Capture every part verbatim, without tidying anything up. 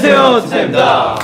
안녕하세요, 지사입니다.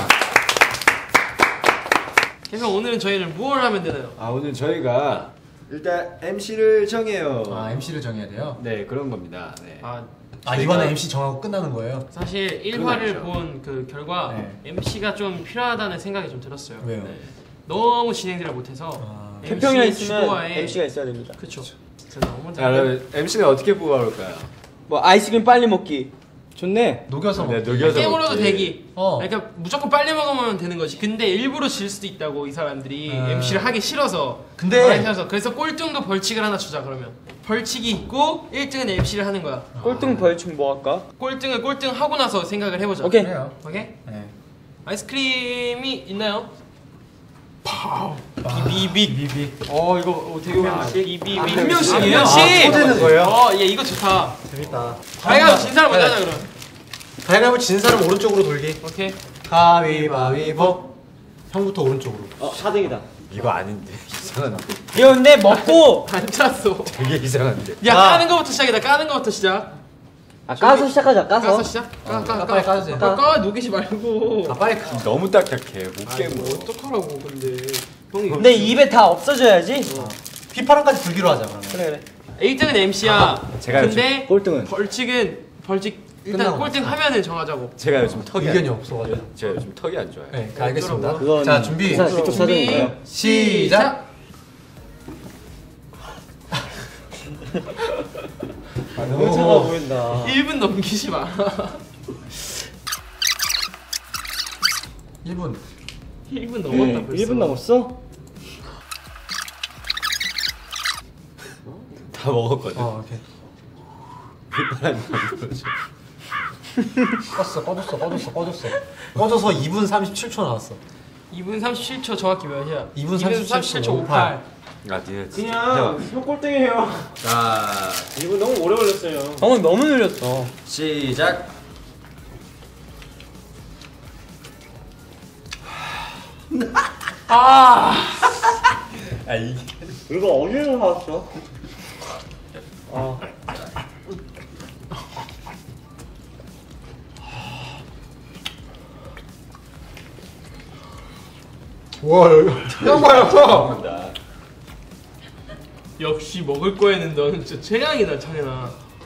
그래서 오늘은 저희는 무엇을 하면 되나요? 아, 오늘 저희가 일단 엠씨를 정해요. 아, 엠씨를 정해야 돼요? 네, 그런 겁니다. 네. 아, 아 이번에 엠씨 정하고 끝나는 거예요? 사실 일 화를 본 그 결과 네. 엠씨가 좀 필요하다는 생각이 좀 들었어요. 왜요? 네. 너무 진행들을 못해서 아, 태평이랑 있으면 주도하에 엠씨가 있어야 됩니다. 그쵸. 진짜 너무 자, 그럼 엠씨는 어떻게 뽑아볼까요? 뭐 아이스크림 빨리 먹기 좋네. 녹여서 네, 먹기. 녹여서 깨물어도 먹기. 되기. 어. 그러니까 무조건 빨리 먹으면 되는 거지. 근데 일부러 질 수도 있다고 이 사람들이 아. 엠씨를 하기 싫어서. 근데- 하기 싫어서. 그래서 꼴등도 벌칙을 하나 주자 그러면. 벌칙이 있고 일 등은 엠씨를 하는 거야. 꼴등 벌칙 뭐 할까? 꼴등을 꼴등 하고 나서 생각을 해보자. 오케이. 그래요. 오케이? 네. 아이스크림이 있나요? 비비빅. 비비. 어 이거 어, 되게 비비빅. 비비빅. 한 한 명씩이에요? 명씩. 아, 초대는 거예요? 어, 얘 이거 좋다. 재밌다. 가위바위보 진 사람 먼저 네. 하자 그럼. 가위바위보 진 사람 오른쪽으로 돌기. 오케이. 가위바위보. 형부터 오른쪽으로. 어 사 등이다. 이거 아닌데. 이상한데. 이거 근데 먹고 안 찼어. 되게 이상한데. 야 아. 까는 거부터 시작이다. 까는 거부터 시작. 아 까서 시작하자. 까서. 까서 시작. 까, 까, 까, 까. 빨리 까주세요. 까, 까, 녹이지 말고. 아 빨리 가. 너무 딱딱해. 못 아, 깨고. 뭐 어떡하라고 근데. 형이. 근데 입에 다 없어져야지. 휘파람까지 불기로 하자 그러면. 그래 그래. 일 등은 엠씨야. 아, 제가 근데 꼴등은 벌칙은 벌칙 일단 끝나고 꼴등 하면은 정하자고. 제가 요즘 턱이 의견이 안, 없어가지고. 제가 요즘 턱이 안 좋아요. 네, 알겠습니다. 그건 자 준비. 그 직접 사는 준비. 거예요. 시작. 아, 너무 차가워 보인다. 일 분 넘기지 마. 일 분. 일 분 넘었다 벌써. 일 분 남았어? 다 먹었거든. 어 오케이. 휘파람이 안 불어져. 껐어 꺼졌어 꺼졌어 꺼졌어. 꺼져서 이 분 삼십칠 초 나왔어. 이 분 삼십칠 초 정확히 몇이야? 이 분 삼십칠 초 오십팔. 아, 니네 그냥 형 꼴등이에요. 자, 일 분 너무 오래 걸렸어요. 형은 너무 늘렸어. 시작. 아. 아, 이게. 이거 어디서 사왔어? 아. 와 여기 형 봐요. 역시 먹을 거에는 너는 진짜 최강이다 창현아.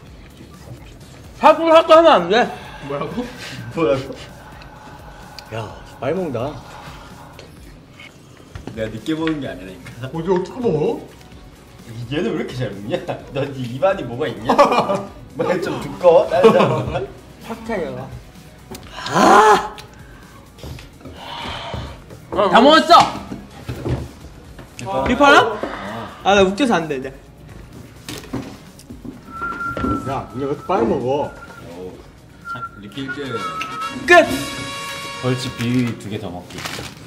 사고 사고 하면 안 돼. 뭐라고? 뭐라고? 야 많이 먹는다. 내가 늦게 보는 게 아니라니까. 어디 어떻게 먹어? 얘는 왜 이렇게 잘 먹냐? 너 네 입안이 뭐가 있냐? 뭐야 좀 두꺼워? 다른 사람보다? 팍팍이야. 아! 다 먹었어. 비파람? 아 나 웃겨서 안 돼. 이제. 야, 근데 왜 이렇게 빨리 먹어? 리필 끝. 끝. 벌칙 비비 두 개 더 먹기.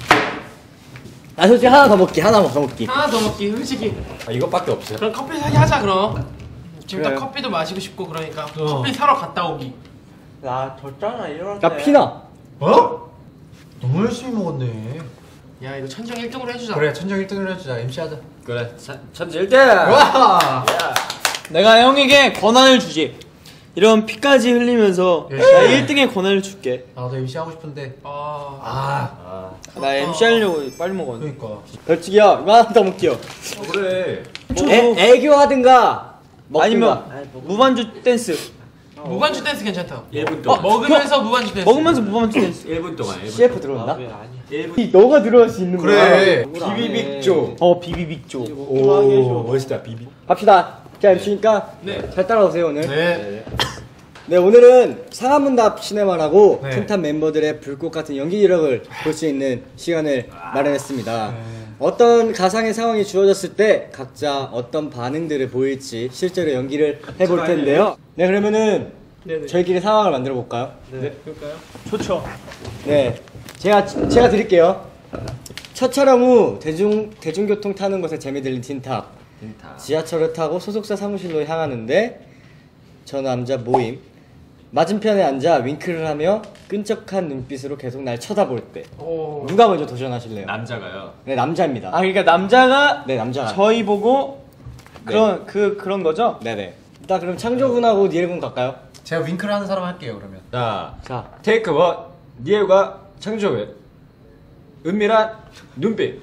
나 솔직히 하나 더 먹기. 하나 더 먹기. 하나 더 먹기 솔직히. 아, 이것밖에 없어요? 그럼 커피 사기 하자 그럼. 지금 딱 그래요. 커피도 마시고 싶고 그러니까 어. 커피 사러 갔다 오기. 나 졌잖아 이럴 때. 나 피나. 어? 너무 열심히 먹었네. 야 이거 천정 일 등으로 해주자. 그래 천정 일 등을 해주자. 엠씨 하자. 그래, 천재 일 등! 와. 내가 형에게 권한을 주지. 이런 피까지 흘리면서 열심히 나 해. 일 등의 권한을 줄게. 나도 엠씨 하고 싶은데. 아. 아. 아, 나 엠씨 하려고 빨리 먹었는데. 그러니까. 벌칙이야. 이거 하나 더 먹기요. 어, 그래. 애, 애교 하든가 아니면 무반주 댄스. 무반주 댄스 괜찮다. 일 분 어, 동안. 먹으면서 무반주 댄스. 먹으면서 무반주 댄스. 일 분 동안. 일 분 씨에프 들어온다? 일 분. 너가 들어갈 수 있는 그래. 거야. 비비빅조. 어 비비빅조. 오, 멋있다, 비비. 갑시다. 자 엠씨니까 네. 잘 따라오세요 오늘. 네. 네 오늘은 상하문답 시네마라고 네. 튼탑 멤버들의 불꽃 같은 연기력을 볼 수 있는 시간을 마련했습니다. 네. 어떤 가상의 상황이 주어졌을 때 각자 어떤 반응들을 보일지 실제로 연기를 해볼 텐데요. 네 그러면은 네네. 저희끼리 상황을 만들어 볼까요? 네. 그럴까요? 좋죠. 네 제가 제가 드릴게요. 첫 촬영 후 대중 대중교통 타는 것에 재미 들린 틴탑. 지하철을 타고 소속사 사무실로 향하는데 저 남자 모임 맞은편에 앉아 윙크를 하며 끈적한 눈빛으로 계속 날 쳐다볼 때 오. 누가 먼저 도전하실래요? 남자가요. 네 남자입니다. 아 그러니까 남자가 네 남자가. 저희 보고 그런 그 그런 거죠? 네네. 일단 그럼 창조 군하고 니엘 군 갈까요? 제가 윙크를 하는 사람 할게요 그러면. 자, 자 테이크 원. 니엘과 창조의 은밀한 눈빛.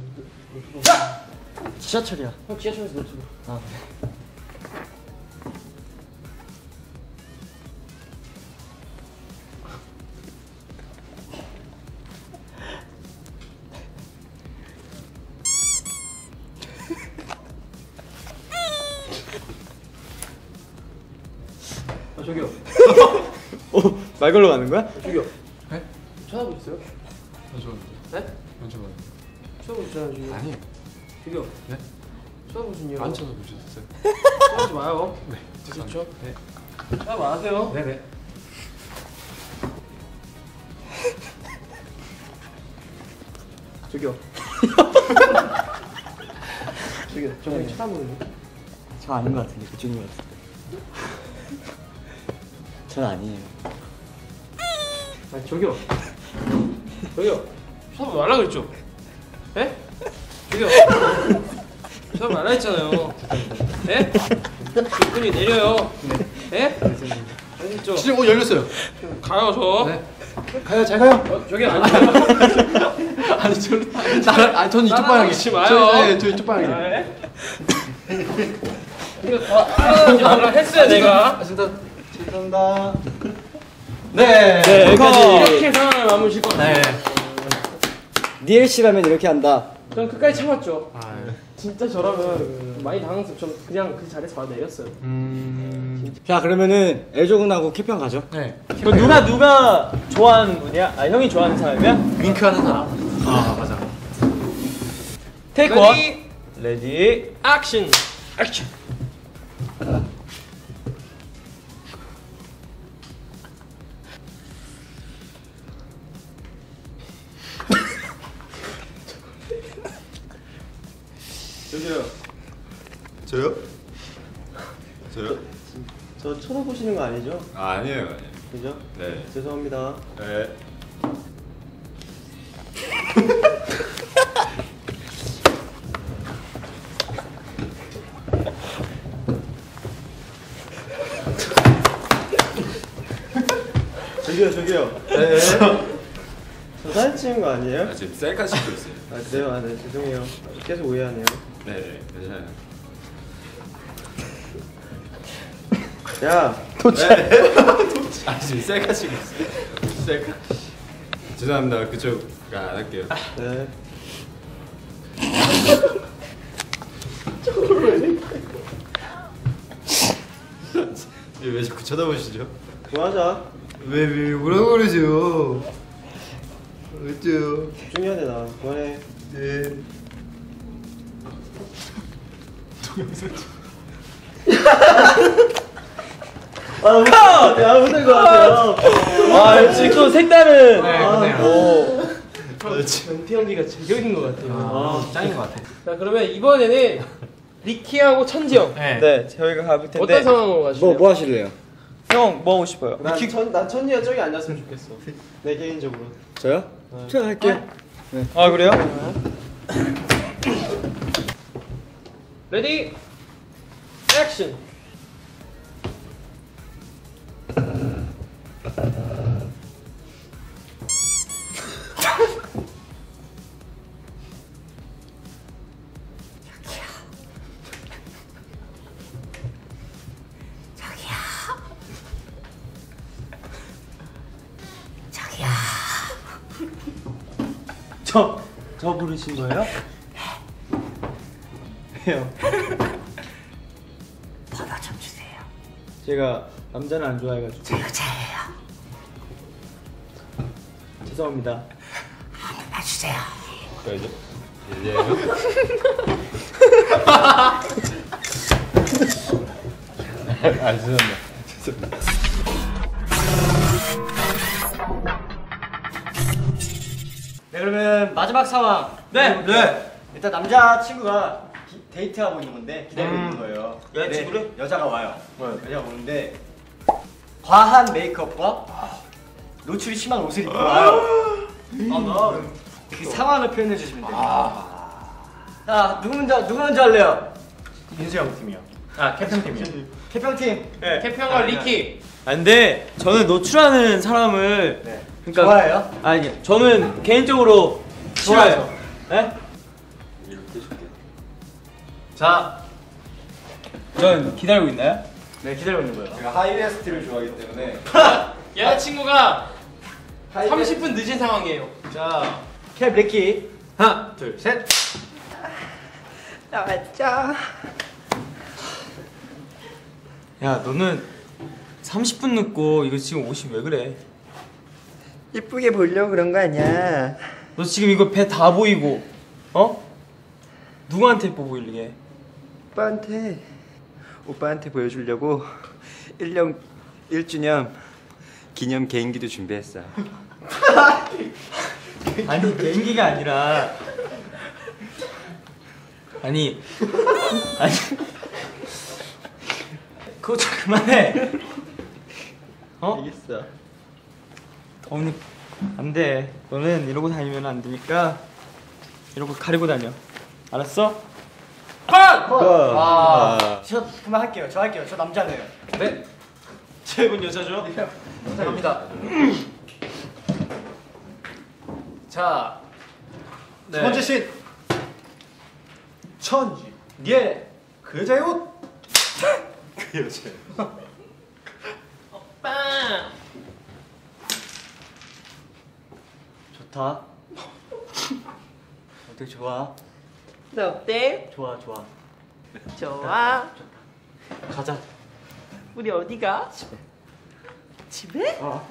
지하철이야. 형 지하철에서 노트북. 아, 아 저기요. 어, 말 걸러 가는 거야? 저기요. 네? 쳐다보고 있어요? 잠시만요. 네? 잠시만요. 쳐다보고 있잖아요 지금. 아니에요. 저기요. 네? 쳐다보시니요. 안 쳐다보셨어요? 쳐다보지 마요. 네. 그렇죠? 네. 쳐다보 안 하세요. 네네. 저기요. 저기요. 저기 쳐다보는 거. 저 아닌 것 같은데 그쪽인 것 같은데. 전 아니에요. 아 저기요. 저기요. 쳐다보지 말라 그랬죠? 예? 저기요. 쳐다보지 말라 했잖아요. 예? 기분이 내려요. 예? 알겠죠? 시즌 오 열렸어요. 가요 저. 네. 가요, 잘 가요. 어, 저기 안 가요. 아니 저 나는 아니 저는 이쪽 따라가지 방향이. 마요. 저, 네, 저 이쪽 방향이. 예? 이거 다 따라가지 말라 했어요 내가. 아, 진짜 죄송합니다. 네. 네, 여기까지. 이렇게 상황을 마무실 겁니다. 네. 니엘 씨라면 이렇게 한다. 전 끝까지 참았죠. 아, 진짜 저라면 많이 당황스럽. 좀 그냥 그 자리에서 바로 내렸어요. 음. 자 그러면은 애조군하고 캐평 가죠. 네. 그 누가 누가 좋아하는 분이야? 아 형이 좋아하는 사람이야? 윙크하는 사람. 아 맞아. 테이크 원. 레디 레디. 액션. 액션. 저기요. 저요? 저요? 저 쳐다보시는 거 아니죠? 아, 아니에요, 아니에요. 그죠? 네. 죄송합니다. 네. 저기요, 저기요. 네. 저 사진 찍은 거 아니에요? 아, 지금 셀카 찍고 있어요. 아, 그래요? 아, 네, 죄송해요. 계속 오해하네요. 네, 네, 괜찮아요. 야, 아, 지금 셀카 찍고 있어요. 셀카. 죄송합니다. 그쪽 안 할게요. 네. 왜 자꾸 쳐다보시죠? 그만하자. 왜, 왜 뭐라고 그러죠? 어째요? 집중해야 돼, 나. 그만해. 네. 아, 야, 못할 것 같아요. 아 역시 또 색다른. 네, 아, 그러네요. 오. 변태 연기가 제격인 것 같아요. 아, 짱인 것 같아. 자 그러면 이번에는 리키하고 천지 형. 네. 네 저희가 가볼 텐데. 어떤 상황으로 가실래요? 뭐 뭐 하실래요? 형 뭐 하고 싶어요? 난, 천, 난 천리가 저기 앉았으면 좋겠어. 내 개인적으로. 저요? 제가 할게요. 아 그래요? 레디 액션. 저, 저 부르신 거예요? 왜요? 번호 좀 주세요. 제가 남자는 안 좋아해가지고. 저 여자예요. 죄송합니다. 하나 주세요. 그래야죠? 이제요? 아, 죄송합니다. 죄송합니다. 네 그러면 마지막 상황. 네. 네. 일단 남자 친구가 기- 데이트하고 있는 건데 기다리고 음. 있는 거예요. 여자친구를? 네, 여자가 와요. 여자가 오는데 과한 메이크업과 노출이 심한 옷을 입고 와요. 아나 그 상황을 표현해 주시면 됩니다. 자 누구 먼저 누구 먼저 할래요? 민수 형 팀이요. 아 캡틴 팀이요. 캐평팀. 네. 캐평과 리키. 아 근데 저는 노출하는 사람을 그러니까 좋아해요? 아니 저는 개인적으로 좋아요. 네? 자, 전 기다리고 있나요? 네, 기다리고 있는 거예요. 제가 하이웨스트를 좋아하기 때문에 여자친구가 삼십 분 늦은 상황이에요. 자, 캡 리키. 하나, 둘, 셋. 야 너는 삼십 분 늦고 이거 지금 옷이 왜 그래? 예쁘게 보려고 그런 거 아니야. 너 지금 이거 배 다 보이고 어? 누구한테 예뻐 보이게? 오빠한테 오빠한테 보여주려고 일 년 일 주년 기념 개인기도 준비했어. 아니 개인기가 아니라 아니 아니 그거 좀 그만해. 어? 알겠어. 어머니 안돼. 너는 이러고 다니면 안 되니까 이러고 가리고 다녀. 알았어? 아, 저 그만 할게요. 저 할게요. 저 남자네요. 네. 제군 여자죠? 갑니다. 자, 두 번째 신. 천지. 예. 그 여자의 옷. 그 여자의 옷. 빵. 좋다. 어떻게 좋아? 너 어때? 좋아, 좋아. 좋아. 가자. 우리 어디가? 집에? 어.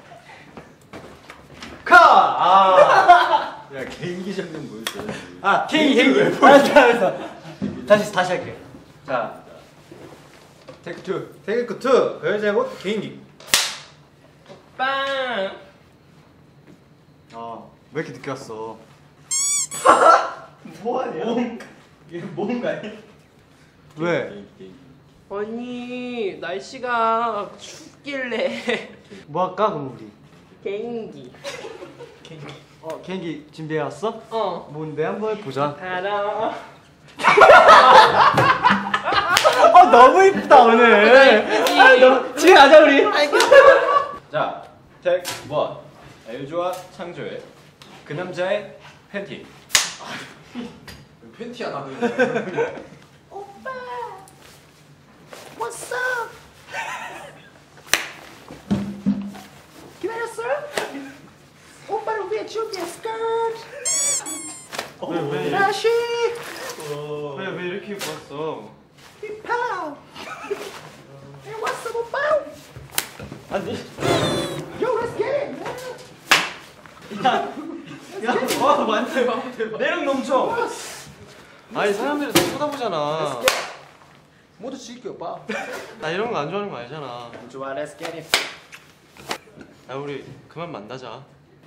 카. 아. 야, 개인기 좀 보여줘. 아, 케이 케이. 알았어, 알았어. 다시 다시 할게요. 자, 테이크 투. 테이크 투. 그 여자의 옷 개인기. 빵. 아, 왜 이렇게 늦게 왔어? 뭐하냐? 이게 뭔가? 왜? 아니 날씨가 춥길래 뭐 할까 그럼 우리? 개인기. 어, 개인기 준비해 왔어? 어. 뭔데 한번 보자. 알아. 아, 너무 이쁘다 오늘. 아, 너무... 집에 가자 우리. 자, 테이크 원. 엘조와 창조의 그 남자의 팬티. 팬티야 나. 오빠. What's up? 기다렸어? 오빠를 위해 준비한 스커트. 왜, 다시. 왜, 왜 이렇게 입고 왔어? 힙합. Hey, what's up, 오빠? 아니 Yo, let's get it. 와 완전 매력 넘쳐. 아니 사람들이 다 쳐다보잖아. 모두 지킬게 오빠. 나 이런 거 안 좋아하는 거 알잖아. 좋아, let's get it. 야 우리 그만 만나자.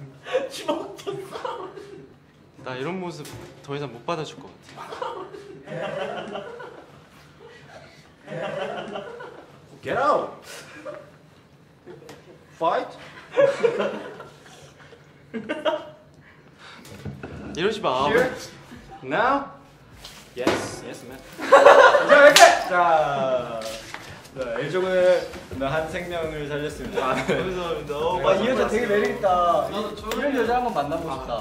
나 이런 모습 더 이상 못 받아줄 것 같아. Get out. Fight. 이러지 마. Now. Yes, yes, man. 자, 이렇게. 자, 자 엘조는 한 생명을 살렸습니다. 감사합니다. 와, 이 여자 되게 매력 있다. 이런 여자 한번 만나보고 싶다.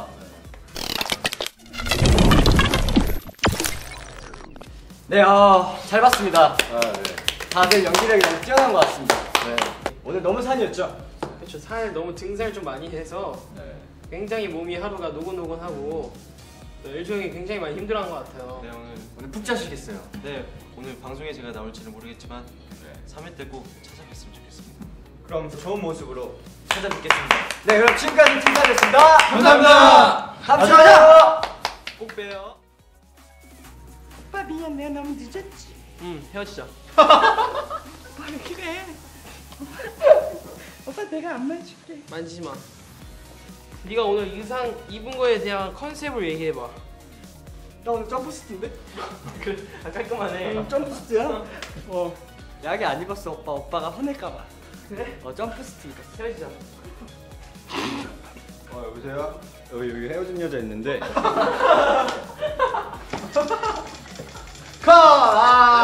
네, 아, 잘 봤습니다. 아, 네. 다들 연기력이 너무 뛰어난 것 같습니다. 네. 오늘 너무 산이었죠? 그렇죠. 살 너무 등살 좀 많이 해서 네. 굉장히 몸이 하루가 노곤노곤하고 또 일종이 굉장히 많이 힘들어한 것 같아요. 네 오늘 오늘 푹 자시겠어요. 네 오늘 방송에 제가 나올지는 모르겠지만 삼 일 때 꼭 찾아뵀으면 좋겠습니다. 그럼 좋은 모습으로 찾아뵙겠습니다. 네, 그럼 지금까지 팀장이었습니다. 감사합니다. 다음 주에 봐요. 꼭 봬요. 오빠 미안, 내가 너무 늦었지. 응 헤어지자. 왜 그래? 오빠 내가 안마해줄게. 만지지 마. 네가 오늘 의상 입은 거에 대한 컨셉을 얘기해봐. 나 오늘 점프스트인데? 그래 아, 깔끔하네. 점프스트야? 어. 야게 안 입었어, 오빠. 오빠가 화낼까봐. 그래? 어, 점프스트 입었어. 헤어지자. 어 여보세요? 여기 여기 헤어진 여자 있는데. 카. 아.